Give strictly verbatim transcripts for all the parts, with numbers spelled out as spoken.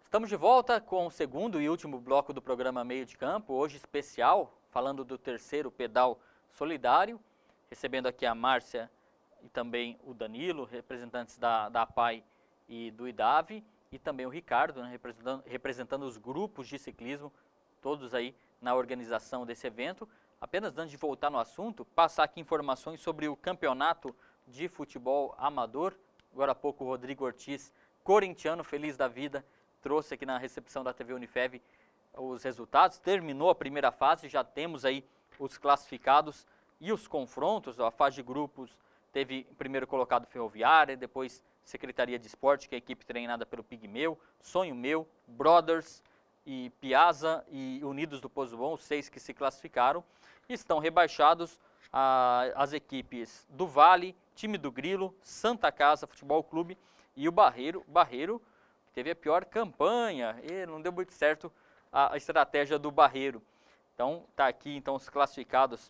Estamos de volta com o segundo e último bloco do programa Meio de Campo, hoje especial, falando do terceiro pedal solidário, recebendo aqui a Márcia e também o Danilo, representantes da, da A P A I e do I D A V, e também o Ricardo, né, representando, representando os grupos de ciclismo, todos aí na organização desse evento. Apenas antes de voltar no assunto, passar aqui informações sobre o campeonato de futebol amador. Agora há pouco o Rodrigo Ortiz, corintiano, feliz da vida, trouxe aqui na recepção da T V Unifev os resultados. Terminou a primeira fase, já temos aí os classificados e os confrontos. A fase de grupos teve primeiro colocado Ferroviária, depois Secretaria de Esporte, que é a equipe treinada pelo Pigmeu, Sonho Meu, Brothers e Piazza e Unidos do Pozo Bom, os seis que se classificaram. Estão rebaixados a, as equipes do Vale, Time do Grilo, Santa Casa Futebol Clube e o Barreiro. Barreiro teve a pior campanha e não deu muito certo a, a estratégia do Barreiro. Então, está aqui então os classificados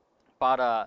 para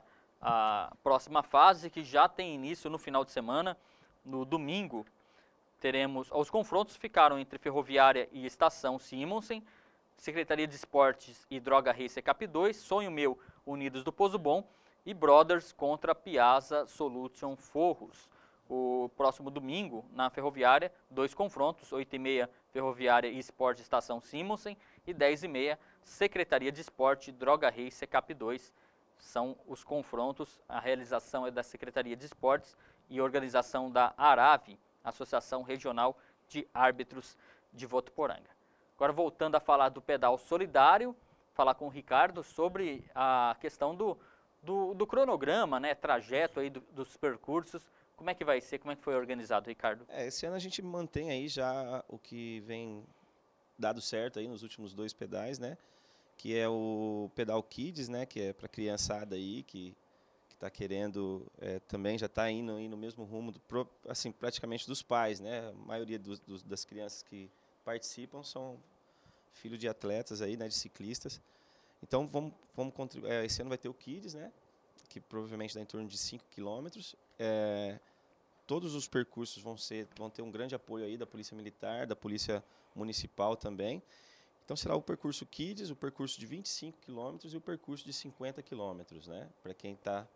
a próxima fase, que já tem início no final de semana. No domingo, teremos... Os confrontos ficaram entre Ferroviária e Estação Simonsen, Secretaria de Esportes e Droga Race Cap dois, Sonho Meu, Unidos do Pozo Bom e Brothers contra Piazza Solution Forros. O próximo domingo, na Ferroviária, dois confrontos, oito e meia Ferroviária e Esporte Estação Simonsen e dez e meia Secretaria de Esporte Droga Race Cap dois. São os confrontos, a realização é da Secretaria de Esportes e organização da ARAV, Associação Regional de Árbitros de Votuporanga. Agora voltando a falar do pedal solidário, falar com o Ricardo sobre a questão do, do, do cronograma, né, trajeto aí do, dos percursos. Como é que vai ser? Como é que foi organizado, Ricardo? É, esse ano a gente mantém aí já o que vem dado certo aí nos últimos dois pedais, né? Que é o pedal Kids, né? Que é para criançada aí que está querendo é, também já está indo aí no mesmo rumo, do, assim praticamente dos pais, né? A maioria dos, dos, das crianças que participam são filhos de atletas aí, né? De ciclistas. Então vamos, vamos contribuir. É, esse ano vai ter o Kids, né? Que provavelmente dá em torno de cinco quilômetros. É, todos os percursos vão, ser, vão ter um grande apoio aí da Polícia Militar, da Polícia Municipal também. Então será o percurso Kids, o percurso de vinte e cinco quilômetros e o percurso de cinquenta quilômetros, né? Para quem está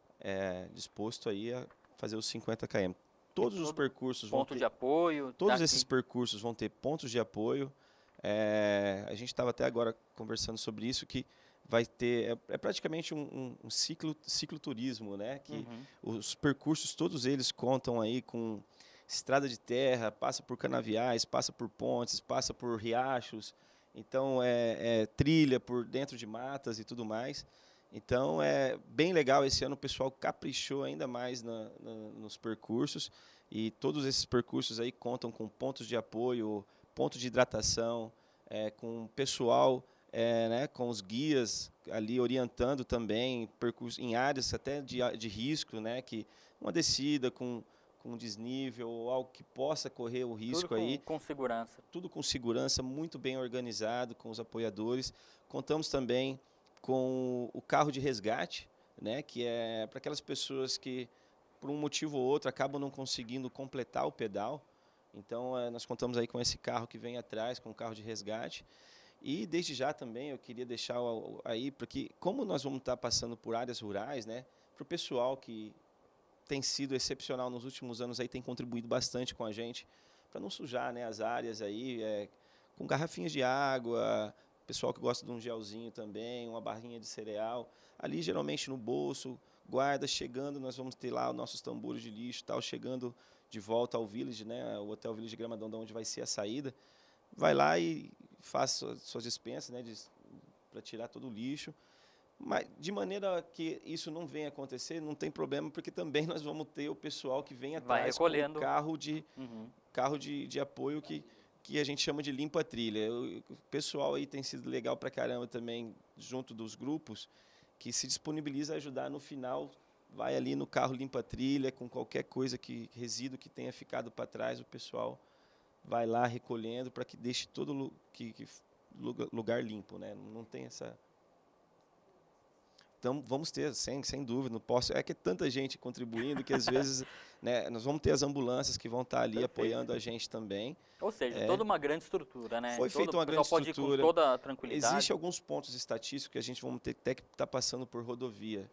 é, disposto aí a fazer os cinquenta quilômetros. Todos os percursos vão ter... Ponto de apoio. Todos esses percursos vão ter pontos de apoio. É, a gente estava até agora conversando sobre isso, que vai ter é, é praticamente um, um, um ciclo cicloturismo, né? Que uhum. Os percursos todos eles contam aí com estrada de terra, passa por canaviais, passa por pontes, passa por riachos, então é, é trilha por dentro de matas e tudo mais. Então é bem legal. Esse ano o pessoal caprichou ainda mais na, na, nos percursos, e todos esses percursos aí contam com pontos de apoio, ponto de hidratação, é, com pessoal É, né, com os guias ali orientando também percurso, em áreas até de, de risco, né, que uma descida com, com desnível ou algo que possa correr o risco. Tudo com, aí. com segurança. Tudo com segurança, muito bem organizado, com os apoiadores. Contamos também com o carro de resgate, né, que é para aquelas pessoas que, por um motivo ou outro, acabam não conseguindo completar o pedal. Então, é, nós contamos aí com esse carro que vem atrás, com o carro de resgate. E desde já também eu queria deixar aí, porque como nós vamos estar passando por áreas rurais, né, para o pessoal que tem sido excepcional nos últimos anos, aí tem contribuído bastante com a gente, para não sujar, né, as áreas aí, é, com garrafinhas de água, pessoal que gosta de um gelzinho também, uma barrinha de cereal, ali geralmente no bolso, guarda, chegando, nós vamos ter lá os nossos tambores de lixo, tal, chegando de volta ao Village, né, o Hotel Village Gramadão, de onde vai ser a saída, vai lá e faz suas dispensas, né, para tirar todo o lixo. Mas de maneira que isso não venha acontecer, não tem problema, porque também nós vamos ter o pessoal que vem atrás com o carro de, uhum. carro de, de apoio que, que a gente chama de limpa-trilha. O pessoal aí tem sido legal pra caramba também, junto dos grupos, que se disponibiliza a ajudar no final, vai ali no carro limpa-trilha, com qualquer coisa, que resíduo que tenha ficado para trás, o pessoal vai lá recolhendo para que deixe todo que, que lugar limpo, né? Não tem essa... Então, vamos ter, sem, sem dúvida, não posso. É que é tanta gente contribuindo que, às vezes, né, nós vamos ter as ambulâncias que vão estar ali Perfeito. apoiando a gente também. Ou seja, é. toda uma grande estrutura, né? Foi Todo, feita uma grande pode estrutura. Ir com toda tranquilidade. Existem alguns pontos estatísticos que a gente vai ter até que estar passando por rodovia.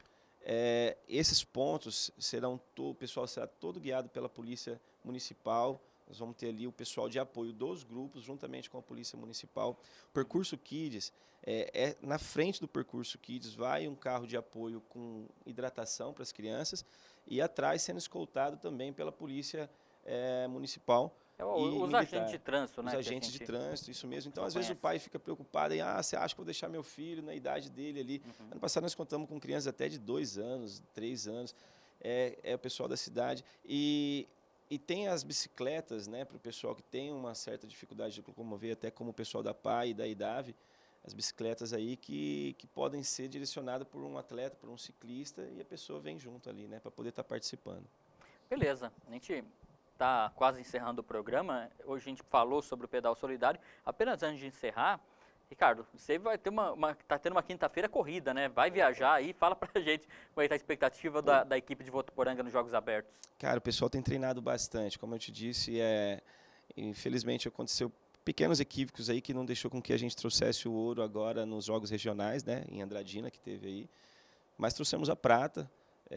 É, esses pontos serão, o pessoal será todo guiado pela Polícia Municipal. Nós vamos ter ali o pessoal de apoio dos grupos, juntamente com a Polícia Municipal. O Percurso Kids, é, é, na frente do Percurso Kids vai um carro de apoio com hidratação para as crianças e atrás sendo escoltado também pela Polícia é, Municipal. É, os militar. agentes de trânsito, né? Os agentes de trânsito, isso mesmo. Então, às vezes, o pai fica preocupado em, ah, você acha que vou deixar meu filho na idade dele ali. Uhum. Ano passado nós contamos com crianças até de dois anos, três anos. É, é o pessoal da cidade. E... E tem as bicicletas, né, para o pessoal que tem uma certa dificuldade de locomover, até como o pessoal da P A I e da I D A V, as bicicletas aí que, que podem ser direcionadas por um atleta, por um ciclista, e a pessoa vem junto ali, né, para poder estar tá participando. Beleza, a gente está quase encerrando o programa. Hoje a gente falou sobre o pedal solidário. Apenas antes de encerrar, Ricardo, você vai ter uma, uma tá tendo uma quinta-feira corrida, né? Vai viajar aí, fala pra gente como é que tá a expectativa da, da equipe de Votuporanga nos Jogos Abertos. Cara, o pessoal tem treinado bastante, como eu te disse, é, infelizmente aconteceu pequenos equívocos aí que não deixou com que a gente trouxesse o ouro agora nos Jogos Regionais, né? Em Andradina, que teve aí, mas trouxemos a prata,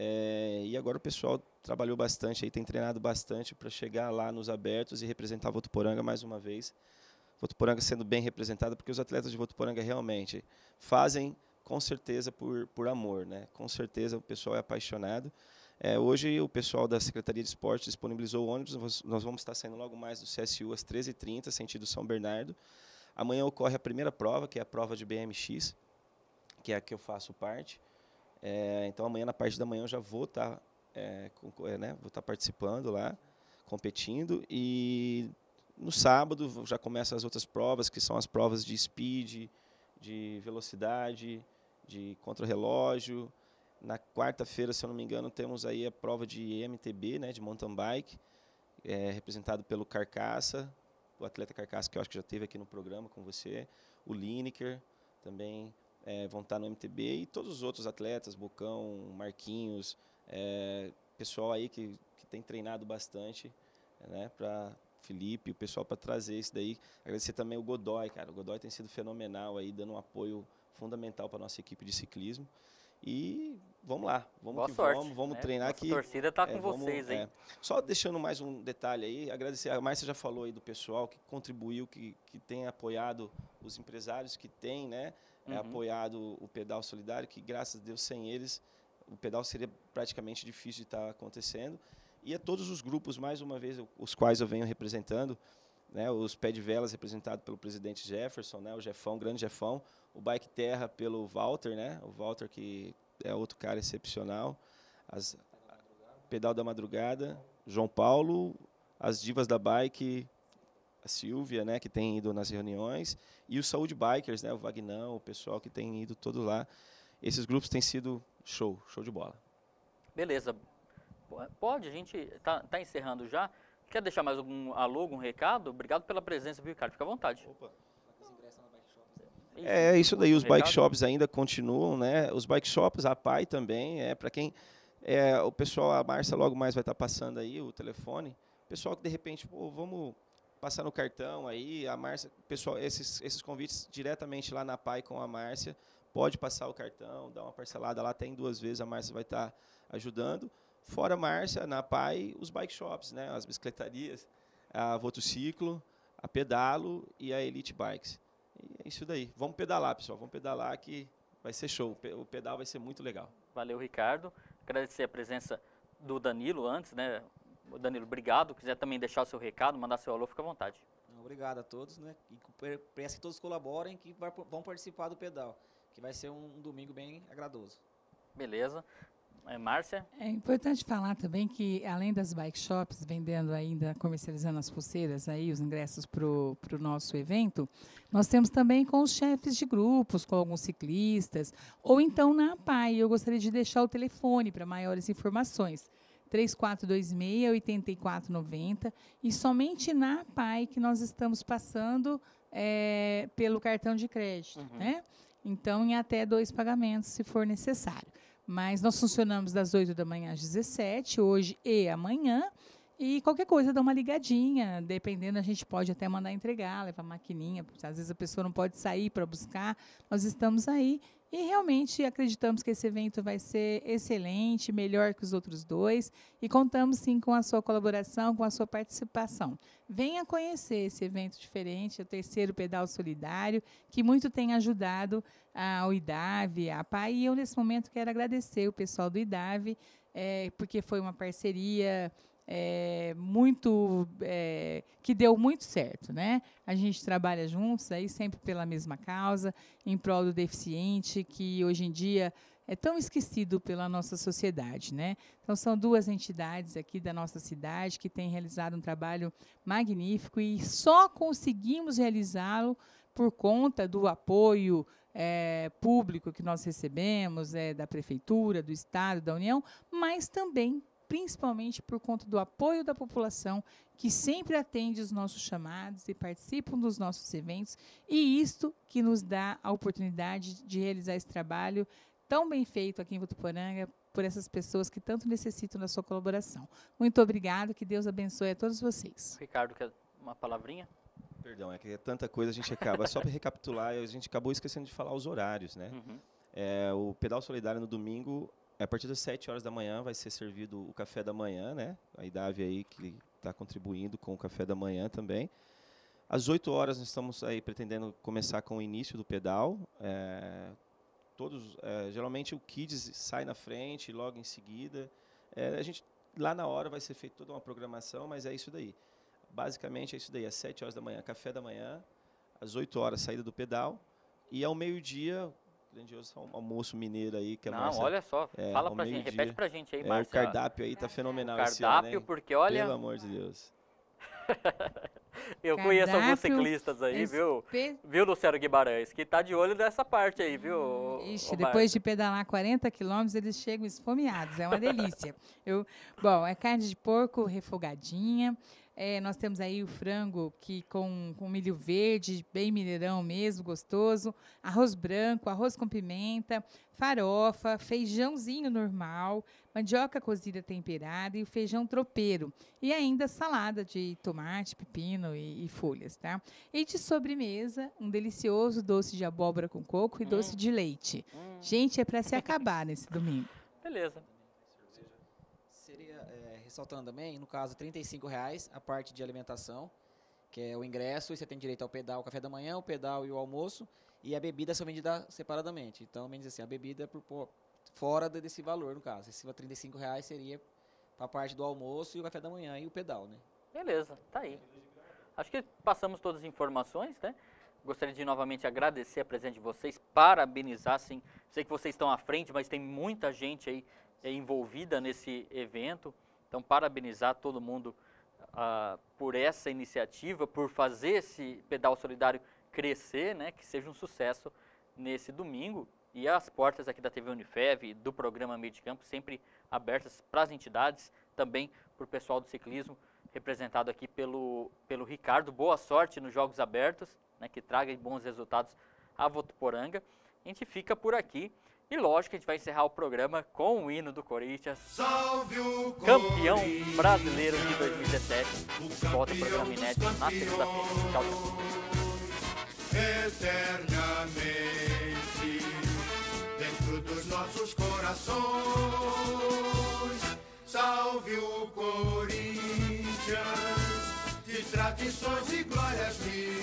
é, e agora o pessoal trabalhou bastante aí, tem treinado bastante para chegar lá nos abertos e representar Votuporanga mais uma vez. Votuporanga sendo bem representada, porque os atletas de Votuporanga realmente fazem, com certeza, por, por amor, né? Com certeza o pessoal é apaixonado. É, hoje o pessoal da Secretaria de Esporte disponibilizou o ônibus, nós vamos estar saindo logo mais do C S U às treze e trinta, sentido São Bernardo. Amanhã ocorre a primeira prova, que é a prova de B M X, que é a que eu faço parte. É, então amanhã, na parte da manhã, eu já vou estar, é, com, é, né, vou estar participando lá, competindo, e... No sábado já começam as outras provas, que são as provas de speed, de velocidade, de contrarrelógio. Na quarta-feira, se eu não me engano, temos aí a prova de M T B, né, de mountain bike, é, representado pelo Carcaça, o atleta Carcaça, que eu acho que já esteve aqui no programa com você, o Lineker, também é, vão estar no M T B, e todos os outros atletas, Bocão, Marquinhos, é, pessoal aí que, que tem treinado bastante, né, para... Felipe, o pessoal para trazer isso daí. Agradecer também o Godoy, cara. O Godoy tem sido fenomenal aí, dando um apoio fundamental para a nossa equipe de ciclismo. E vamos lá, vamos Boa que sorte, vamos, vamos né? treinar nossa aqui. A torcida está com é, vamos, vocês aí. É. Só deixando mais um detalhe aí, agradecer, a Márcia já falou aí do pessoal que contribuiu, que, que tem apoiado os empresários, que tem, né, é, uhum. apoiado o Pedal Solidário, que graças a Deus sem eles o pedal seria praticamente difícil de estar acontecendo. E a todos os grupos, mais uma vez, os quais eu venho representando, né, os Pé de Velas, representado pelo presidente Jefferson, né, o Jefão, grande Jefão, o Bike Terra pelo Walter, né, o Walter que é outro cara excepcional, as, Pedal da Madrugada, João Paulo, as Divas da Bike, a Silvia, né, que tem ido nas reuniões, e os Saúde Bikers, né, o Vagnão, o pessoal que tem ido todo lá. Esses grupos têm sido show, show de bola. Beleza. Pode, a gente está tá encerrando já. Quer deixar mais algum alô, algum recado? Obrigado pela presença, viu, Ricardo? Fica à vontade. Opa. É isso daí, os bike shops ainda continuam, né? Os bike shops, a P A I também, é para quem é, o pessoal, a Márcia logo mais vai estar passando aí o telefone. Pessoal que de repente, pô, vamos passar no cartão aí, a Márcia, pessoal, esses esses convites diretamente lá na P A I com a Márcia, pode passar o cartão, dar uma parcelada lá, tem duas vezes a Márcia vai estar ajudando. Fora a Márcia, na P A I, os bike shops, né? As bicicletarias, a Votociclo, a Pedalo e a Elite Bikes. E é isso daí. Vamos pedalar, pessoal. Vamos pedalar que vai ser show. O pedal vai ser muito legal. Valeu, Ricardo. Agradecer a presença do Danilo antes, né? Danilo, obrigado. Quiser também deixar o seu recado, mandar seu alô, fica à vontade. Obrigado a todos, né? E peço que todos colaborem, que vão participar do pedal, que vai ser um domingo bem agradoso. Beleza. É, Márcia? É importante falar também que, além das bike shops vendendo ainda, comercializando as pulseiras, aí, os ingressos para o nosso evento, nós temos também com os chefes de grupos, com alguns ciclistas, ou então na P A I. Eu gostaria de deixar o telefone para maiores informações. três quatro dois seis, oito quatro nove zero, e somente na P A I que nós estamos passando é, pelo cartão de crédito, uhum. né? então em até dois pagamentos, se for necessário. Mas nós funcionamos das oito da manhã às dezessete, hoje e amanhã, e qualquer coisa dá uma ligadinha, dependendo a gente pode até mandar entregar, levar a maquininha, porque às vezes a pessoa não pode sair para buscar, nós estamos aí e realmente acreditamos que esse evento vai ser excelente, melhor que os outros dois e contamos sim com a sua colaboração, com a sua participação. Venha conhecer esse evento diferente, o terceiro Pedal Solidário, que muito tem ajudado ao I D A V, a P A I, e eu nesse momento quero agradecer o pessoal do I D A V, é, porque foi uma parceria É, muito, é, que deu muito certo, né? A gente trabalha juntos aí sempre pela mesma causa, em prol do deficiente, que hoje em dia é tão esquecido pela nossa sociedade, né? Então são duas entidades aqui da nossa cidade que têm realizado um trabalho magnífico e só conseguimos realizá-lo por conta do apoio é, público que nós recebemos, é, da Prefeitura, do Estado, da União, mas também principalmente por conta do apoio da população, que sempre atende os nossos chamados e participam dos nossos eventos, e isto que nos dá a oportunidade de realizar esse trabalho tão bem feito aqui em Votuporanga, por essas pessoas que tanto necessitam da sua colaboração. Muito obrigado, que Deus abençoe a todos vocês. Ricardo, quer uma palavrinha? Perdão, é que é tanta coisa, a gente acaba. Só para recapitular, a gente acabou esquecendo de falar os horários, né? Uhum. É, o Pedal Solidário no domingo, a partir das sete horas da manhã vai ser servido o café da manhã, né? A I D A V aí que está contribuindo com o café da manhã também. Às oito horas nós estamos aí pretendendo começar com o início do pedal. É, todos, é, geralmente o Kids sai na frente, logo em seguida. É, a gente, lá na hora vai ser feita toda uma programação, mas é isso daí. Basicamente é isso daí, às sete horas da manhã, café da manhã, às oito horas, saída do pedal, e ao meio-dia, grandioso almoço mineiro aí, que a Não, Márcia, olha só, é, fala ao pra gente, meio-dia. repete pra gente aí, É, Márcia. o cardápio aí tá fenomenal esse ano, Cardápio, hein? porque olha, Pelo amor de Deus. eu conheço alguns Cardápio ciclistas aí, viu? espe- Viu, Luciano Guimarães, que tá de olho nessa parte aí, viu? Ixi, ô depois de Márcia? pedalar quarenta quilômetros, eles chegam esfomeados. É uma delícia. Eu, bom, é carne de porco refogadinha. É, nós temos aí o frango que com, com milho verde, bem mineirão mesmo, gostoso. Arroz branco, arroz com pimenta, farofa, feijãozinho normal, mandioca cozida temperada e o feijão tropeiro. E ainda salada de tomate, pepino e, e folhas, tá? E de sobremesa, um delicioso doce de abóbora com coco e Hum. doce de leite. Hum, Gente, é para se acabar nesse domingo. beleza. Seria, é, ressaltando também, no caso, trinta e cinco reais a parte de alimentação, que é o ingresso, e você tem direito ao pedal, o café da manhã, o pedal e o almoço, e a bebida são vendidas separadamente. Então, menos assim, a bebida é por, por fora de- desse valor, no caso. Esse trinta e cinco reais seria para a parte do almoço e o café da manhã e o pedal, né? Beleza, tá aí. Acho que passamos todas as informações, né? Gostaria de novamente agradecer a presença de vocês, parabenizar, sim. Sei que vocês estão à frente, mas tem muita gente aí é, envolvida nesse evento. Então, parabenizar todo mundo ah, por essa iniciativa, por fazer esse pedal solidário crescer, né? Que seja um sucesso nesse domingo. E as portas aqui da T V Unifev, do programa Meio de Campo, sempre abertas para as entidades, também para o pessoal do ciclismo, representado aqui pelo, pelo Ricardo. Boa sorte nos Jogos Abertos, né, que traga bons resultados a Votuporanga. A gente fica por aqui e, lógico, a gente vai encerrar o programa com o hino do Corinthians, Salve o campeão Corinthians, brasileiro de dois mil e dezessete. A gente volta ao programa inédito na segunda-feira. Tchau, tchau. eternamente dentro dos nossos corações. Salve o Corinthians, de tradições e glórias mil.